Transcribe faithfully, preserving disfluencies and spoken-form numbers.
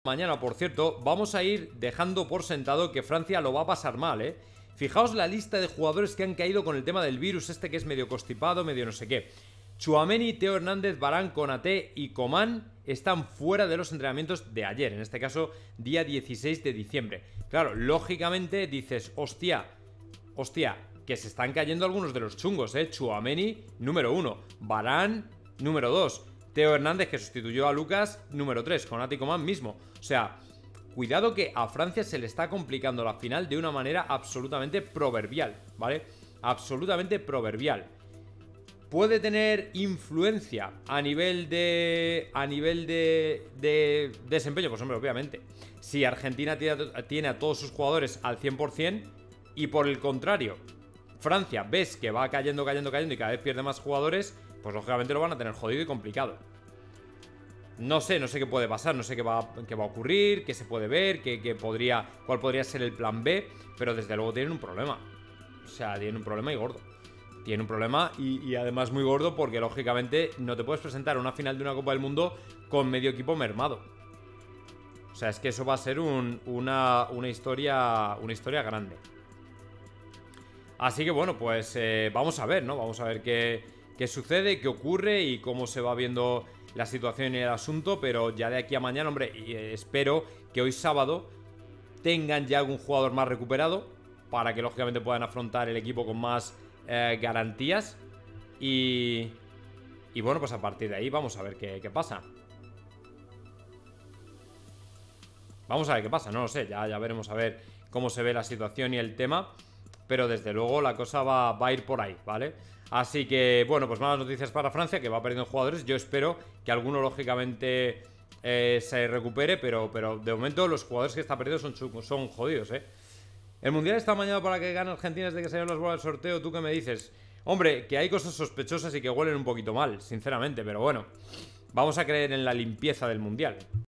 Mañana, por cierto, vamos a ir dejando por sentado que Francia lo va a pasar mal, ¿eh? Fijaos la lista de jugadores que han caído con el tema del virus este que es medio constipado, medio no sé qué. Tchouaméni, Theo Hernández, Varane, Konaté y Coman están fuera de los entrenamientos de ayer, en este caso día dieciséis de diciembre. Claro, lógicamente dices, hostia, hostia, que se están cayendo algunos de los chungos, ¿eh? Tchouaméni, número uno, Varane, número dos, Theo Hernández, que sustituyó a Lucas, número tres, Konaté y Coman mismo. O sea, cuidado que a Francia se le está complicando la final de una manera absolutamente proverbial, ¿vale? Absolutamente proverbial. Puede tener influencia a nivel de... A nivel de... De desempeño, pues hombre, obviamente. Si Argentina tiene, tiene a todos sus jugadores al cien por cien y por el contrario, Francia ves que va cayendo, cayendo, cayendo y cada vez pierde más jugadores, pues lógicamente lo van a tener jodido y complicado. No sé, no sé qué puede pasar, no sé qué va, qué va a ocurrir, qué se puede ver, qué, qué podría, cuál podría ser el plan B, pero desde luego tienen un problema. O sea, tienen un problema y gordo. Tienen un problema y, y además muy gordo porque lógicamente no te puedes presentar a una final de una Copa del Mundo con medio equipo mermado. O sea, es que eso va a ser un, una, una historia, una historia grande. Así que bueno, pues eh, vamos a ver, ¿no? Vamos a ver qué, qué sucede, qué ocurre y cómo se va viendo la situación y el asunto. Pero ya de aquí a mañana, hombre, eh, espero que hoy sábado tengan ya algún jugador más recuperado para que lógicamente puedan afrontar el equipo con más eh, garantías. Y, y bueno, pues a partir de ahí vamos a ver qué, qué pasa. Vamos a ver qué pasa, no lo sé, ya, ya veremos a ver cómo se ve la situación y el tema. Pero desde luego la cosa va, va a ir por ahí, ¿vale? Así que, bueno, pues malas noticias para Francia, que va perdiendo jugadores. Yo espero que alguno, lógicamente, eh, se recupere, pero, pero de momento los jugadores que está perdiendo son, son jodidos, ¿eh? El Mundial está mañana para que gane Argentina desde que salieron las bolas del sorteo. ¿Tú qué me dices? Hombre, que hay cosas sospechosas y que huelen un poquito mal, sinceramente, pero bueno, vamos a creer en la limpieza del Mundial.